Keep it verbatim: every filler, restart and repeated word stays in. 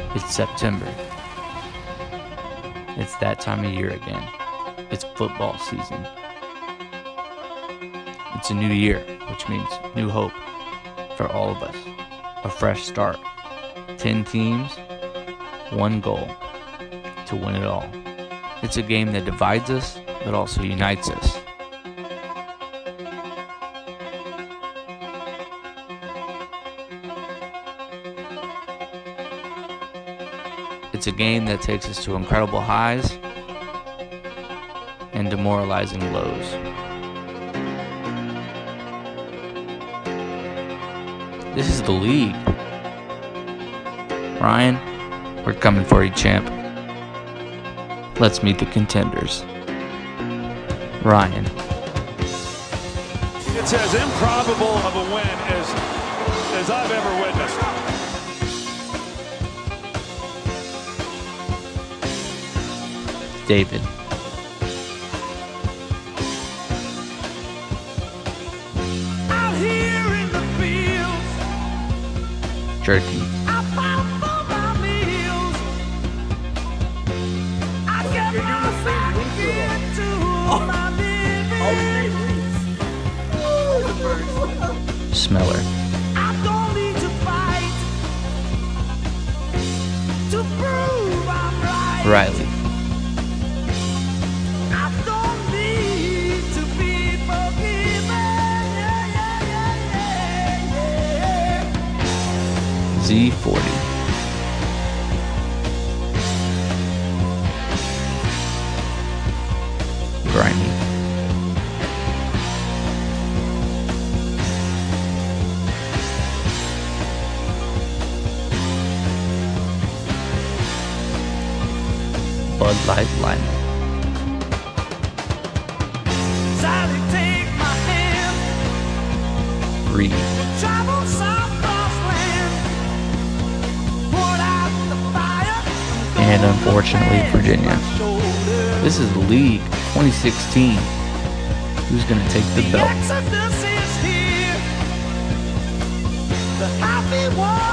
It's September. It's that time of year again. It's football season. It's a new year, which means new hope for all of us. A fresh start. Ten teams, one goal, to win it all. It's a game that divides us, but also unites us. It's a game that takes us to incredible highs and demoralizing lows. This is the league. Ryan, we're coming for you, champ. Let's meet the contenders. Ryan. It's as improbable of a win as, as I've ever witnessed. David. Out here in the fields, Jerky. I fight for my meals. I get my back into my living. Smeller. I don't need to fight to prove I'm right. Riley. I don't need to be forgiven. Yeah, yeah, yeah, yeah, yeah. Z forty. Grimy. Bud Light Liner. Sally, take my hand. Reed. Travel south across land. Put out the fire. And unfortunately, Virginia. This is League twenty sixteen. Who's going to take the The belt? Exodus is here. The happy one.